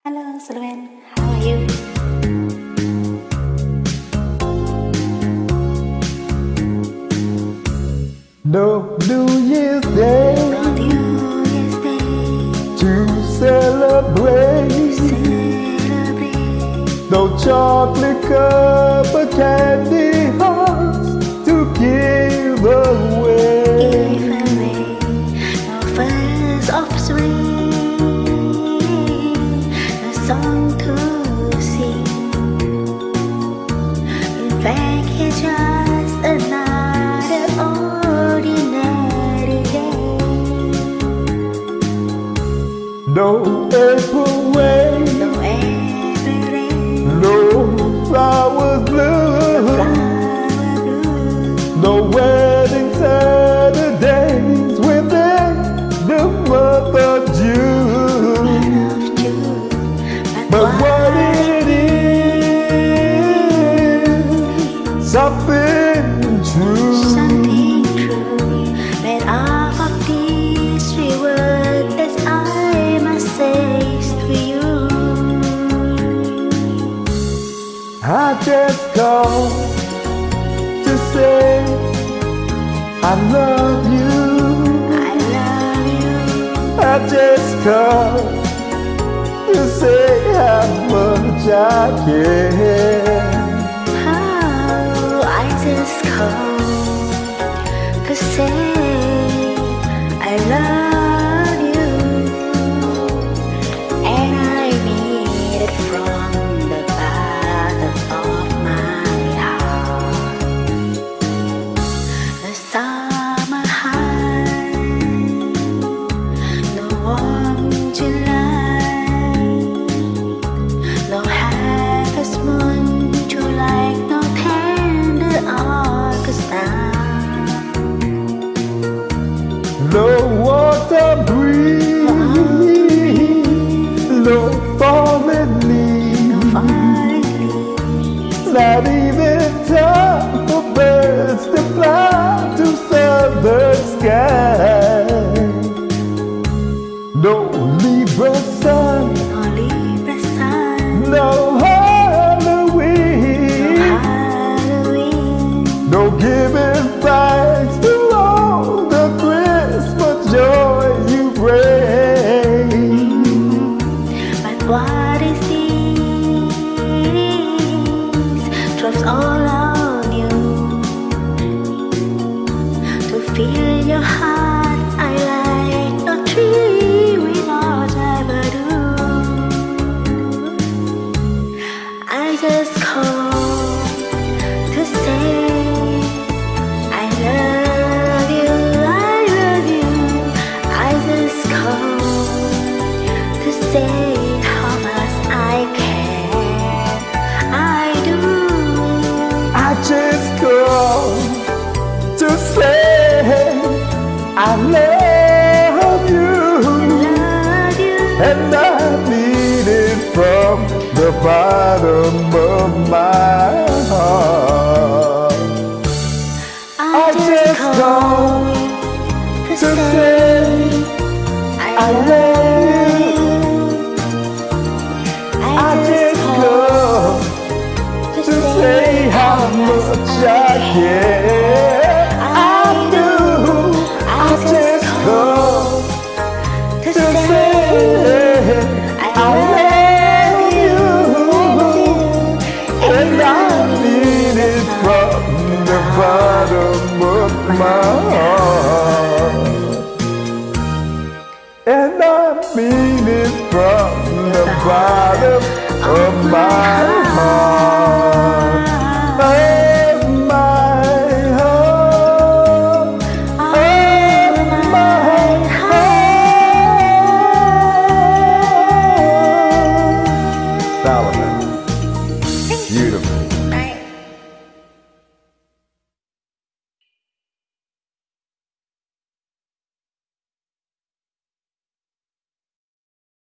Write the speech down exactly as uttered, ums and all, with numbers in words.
Hello, Sullivan. How are you? No New Year's Day No New Year's Day to celebrate. Celebrate. No chocolate cup or candy hearts to give away. Give away. No first offspring. No song to sing. In fact, it's just another ordinary day. No April rain, No April rain. no flowers bloom, Flower bloom. no wedding Saturdays within the month of June. Month of June. But what it is, something true. Something true. Made up of these three words that I must say to you. I just called to say I love you. I love you. I just called to say how much I care. Oh, I just called to say I love you, and I mean it from the bottom of my heart. The summer high, the warm July, no harvest moon to like no tender August night. No water breeze, no falling leaves, not even time for birds to fly to southern sky. No Libra sun, No Libra sun, no Halloween, no Halloween. no giving thanks to all the Christmas joy you bring. But what is this? Drops all on you to fill your heart. I like no tree without ever do. I just call to say I love you, I love you. I just call to say how much I care. I do. I just called to say I love you, Love you. and I mean it from the bottom of my heart. I just call to To say say I I love you. I just called to to say how much I care.